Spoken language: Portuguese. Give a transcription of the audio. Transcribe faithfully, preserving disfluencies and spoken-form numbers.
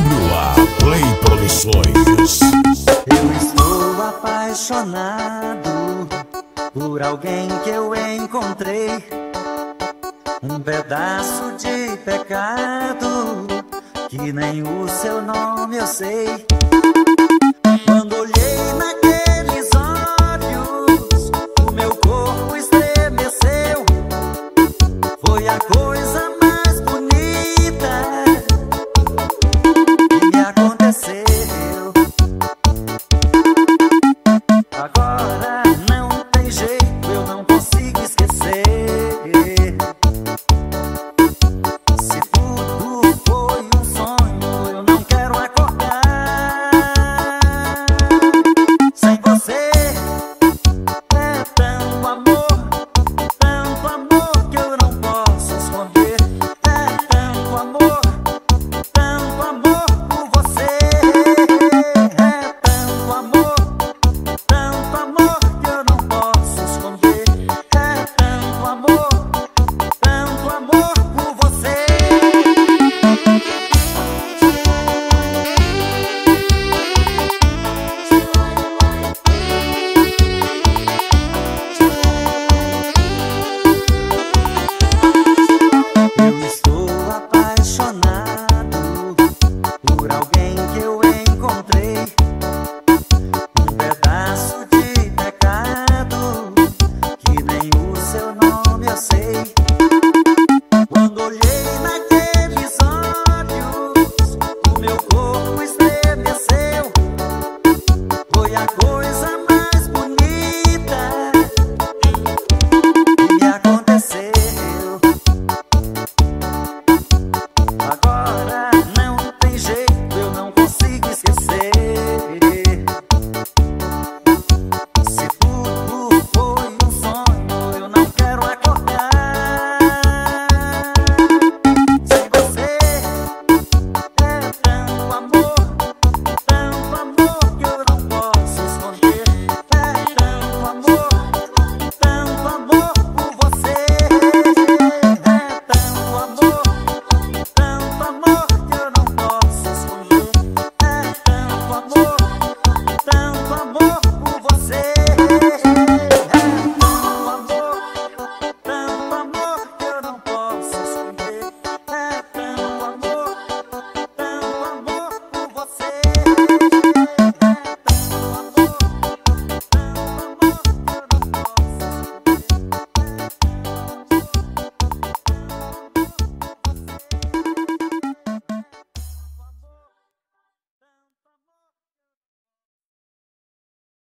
W A Play Produções. Eu estou apaixonado por alguém que eu encontrei, um pedaço de pecado que nem o seu nome eu sei. Quando olhei naqueles olhos, o meu corpo estremeceu. Foi a coisa mais bonita que me aconteceu. Agora não tem jeito, eu não consigo esquecer. Se tudo foi um sonho, eu não quero acordar sem você. É tanto amor, tanto amor que eu não posso esconder. É tanto amor, tanto amor por você. É tanto amor, tanto amor que eu não posso esconder. É tanto amor, tanto amor por você. Eu estou apaixonado por alguém que eu